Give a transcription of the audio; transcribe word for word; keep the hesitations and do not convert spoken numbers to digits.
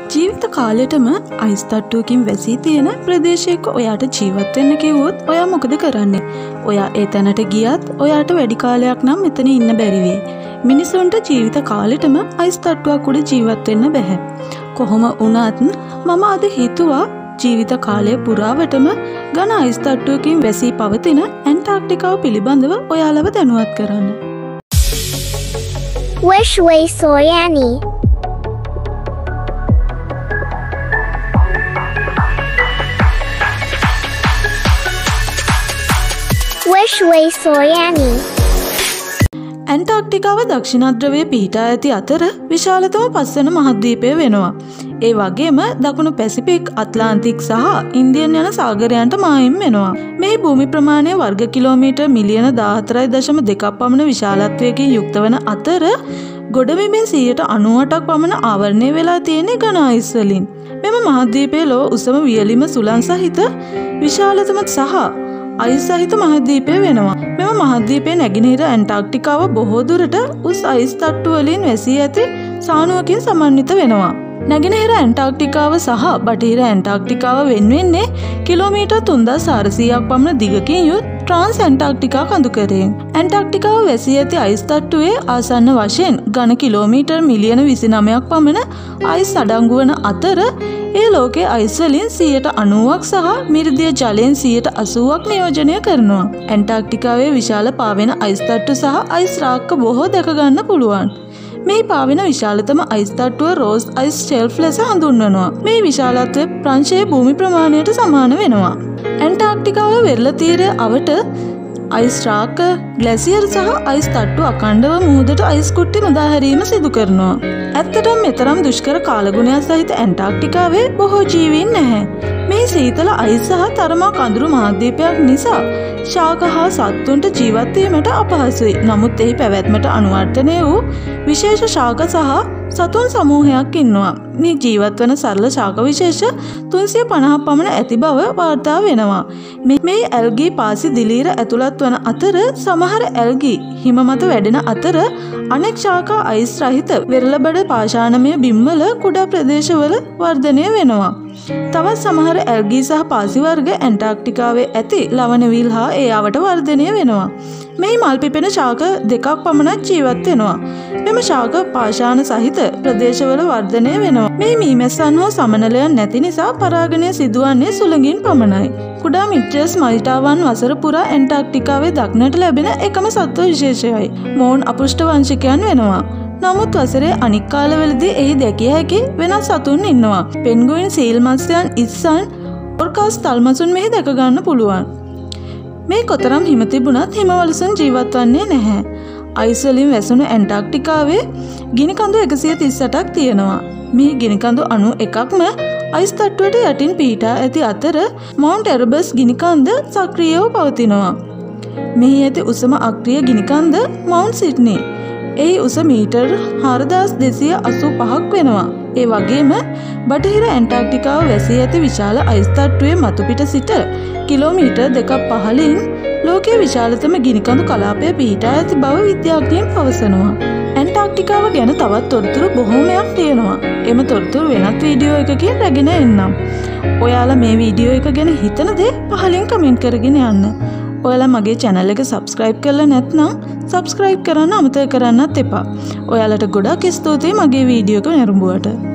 ජීවිත කාලෙටම අයිස් තට්ටුවකින් වැසී තියෙන ප්‍රදේශයක ඔයාට ජීවත් වෙන්න කිව්වොත් ඔයා මොකද කරන්නේ? ඔයා ඒ තැනට ගියත් ඔයාට වැඩි කාලයක් නම් මෙතන ඉන්න බැරි වෙයි. මිනිසුන්ට ජීවිත කාලෙටම අයිස් තට්ටුවක් උඩ ජීවත් වෙන්න බෑ. කොහොම වුණත් මම අද හිතුවා ජීවිත කාලය පුරාවටම ඝන අයිස් තට්ටුවකින් වැසී පවතින ඇන්ටාර්ක්ටිකාව පිළිබඳව ඔයාලව දැනුවත් කරන්න. Wish way Soyani. Wish way Soyani. ඇන්ටාර්ක්ටිකාව දක්ෂිණාද්‍රවයේ පිහිටා ඇති අතර විශාලතම පස්වන මහද්වීපය වෙනවා. ඒ වගේම දකුණු පැසිෆික්, අට්ලාන්ටික් සහ ඉන්දියන් යන සාගරයන්ට මායිම් වෙනවා. මේ භූමි ප්‍රමාණය වර්ග කිලෝමීටර් මිලියන දාහතරයි දශම දෙකක් පමණ විශාලත්වයකින් යුක්ත වන අතර ගොඩබිමෙන් සියයට අනූඅටක් පමණ ආවරණය වෙලා තියෙන්නේ ඝන අයිස් වලින්. මෙම මහද්වීපයේ ලොව උසම වියලිම සුළං සහිත විශාලතම සහ අයිස් සහිත මහද්වීපය වෙනවා. මෙම මහද්වීපයේ නැගෙනහිර ඇන්ටාර්ක්ටිකාව බොහෝ දුරට උස් අයිස් තට්ටු වලින් වැසී ඇති සානුවකින් සමන්විත වෙනවා. නැගෙනහිර ඇන්ටාර්ක්ටිකාව සහ බටහිර ඇන්ටාර්ක්ටිකාව වෙන් වෙන්නේ කිලෝමීටර් තුන්දාස් හාරසීයක් පමණ දිගකින් යුත් ට්‍රාන්ස් ඇන්ටාර්ක්ටිකා කඳුකරයෙන්. ඇන්ටාර්ක්ටිකාව වැසී ඇති අයිස් තට්ටුවේ ආසන්න වශයෙන් ඝන කිලෝමීටර් මිලියන විසිනවයක් පමණ අයිස් අඩංගු වන අතර ඒ ලෝකයේ අයිස් වලින් සියයට අනූවක් සහ මිරිදිය ජලයෙන් සියයට අසූවක් නියෝජනය කරනවා. ඇන්ටාර්ක්ටිකාවේ විශාල පාවෙන අයිස් තට්ටු සහ අයිස් රාක්ක බොහෝ දැක ගන්න පුළුවන්. මේ පාවෙන විශාලතම අයිස් තට්ටුව රෝස් අයිස් ෂෙල්ෆ් ලෙස හඳුන්වනවා. මේ විශාලත්වය ප්‍රංශයේ භූමි ප්‍රමාණයට සමාන වෙනවා. ඇන්ටාර්ක්ටිකාව වෙරළ තීරය අවට අයිස් රාක්ක, ග්ලැසියර් සහ අයිස් තට්ටු අඛණ්ඩව මුහුදට අයිස් කුට්ටි මුදා හැරීම සිදු කරනවා. ඇත්තටම මෙතරම් දුෂ්කර කාලගුණයක් සහිත ඇන්ටාර්ක්ටිකාවේ බොහෝ ජීවීන් නැහැ. මේ සීතල අයිස් සහ තරමක් අඳුරු මහද්වීපයක් නිසා ශාක හා සත්තුන්ට ජීවත් වීමට අපහසුයි. නමුත් එහි පැවැත්මට අනුවර්තනය වූ විශේෂ ශාක සහ සතුන් සමූහයක් ඉන්නවා. මේ ජීවත් වන සරල ශාක විශේෂ තුන්සිය පනහක් පමණ ඇති බව වාර්තා වෙනවා. මේ ඇල්ගී පාසි දිලීර ඇතුළත් වන අතර සමහර ඇල්ගී හිම මත වැඩෙන අතර අනෙක් ශාකා අයිස් රහිත වෙරළබඩ පාෂාණමය බිම්වල කුඩා ප්‍රදේශවල වර්ධනය වෙනවා. තවත් සමහර ඇල්ගී සහ පාසි වර්ග ඇන්ටාර්ක්ටිකාවේ ඇති ලවණ විල් හා ඒ අවට වර්ධනය වෙනවා. මෙහි මල් පිපෙන ශාක දෙකක් පමණක් ජීවත් වෙනවා. මෙම ශාක පාෂාණ සහිත ප්‍රදේශවල වර්ධනය වෙනවා. මේ මීමැස්සන් හෝ සමනලයන් නැති නිසා පරාගණය සිදුවන්නේ සුළඟින් පමණයි. කුඩා මිට්‍රස් මල්ටාවන් වසර පුරා ඇන්ටාර්ක්ටිකාවේ දක්නට ලැබෙන එකම සත්ව විශේෂයයි. මොවුන් අපෘෂ්ඨ වංශිකයන් වෙනවා. නමුත් වසරේ අනික් කාලවලදී එහි දැකිය හැකි වෙනස් සතුන් ඉන්නවා. පෙන්ගුයින්, සීල් මත්ස්‍යයන්, ඉස්සන්, ඔර්කාස් තල්මසුන් මෙහි දැක ගන්න පුළුවන්. මේ කොතරම් හිම තිබුණත් හිමවලසුන් ජීවත් වන්නේ නැහැ. අයිස් වලින් වැසුණු ඇන්ටාර්ක්ටිකාවේ ගිනිකඳු එකසිය තිස් අටක් තියෙනවා. මේ ගිනිකඳු අනු එකක්ම අයිස් තට්ටුවට යටින් පිහිටා ඇති අතර මවුන්ට් එරබස් ගිනිකන්ද සක්‍රියව පවතිනවා. මෙහි ඇති උසම අක්‍රීය ගිනිකන්ද මවුන්ට් සිඩ්නි. එහි උස මීටර් හාරදාස් දෙසිය අසූ පහක් වෙනවා. ඒ වගේම බටහිර ඇන්ටාර්ක්ටිකාව වැසී ඇති විශාල අයිස් තට්ටුවේ මතුපිට සිට කිලෝමීටර් දෙකක් පහළින් ලෝකයේ විශාලතම ගිනිකඳු කලාපය පිහිටා ඇති බව විද්‍යාඥයන් පවසනවා. ඇන්ටාර්ක්ටිකාව ගැන තවත් තොරතුරු බොහෝමයක් තියෙනවා. එම තොරතුරු වෙනත් වීඩියෝ එකකින් රැගෙන එන්නම්. ඔයාලා මේ වීඩියෝ එක ගැන හිතන දේ පහලින් කමෙන්ට් කරගෙන යන්න. ඔයාලා මගේ channel එක subscribe කරලා නැත්නම් subscribe කරන්න අමතක කරන්නත් එපා. ඔයාලට ගොඩාක් ස්තුතියි මගේ වීඩියෝ එක නැරඹුවට.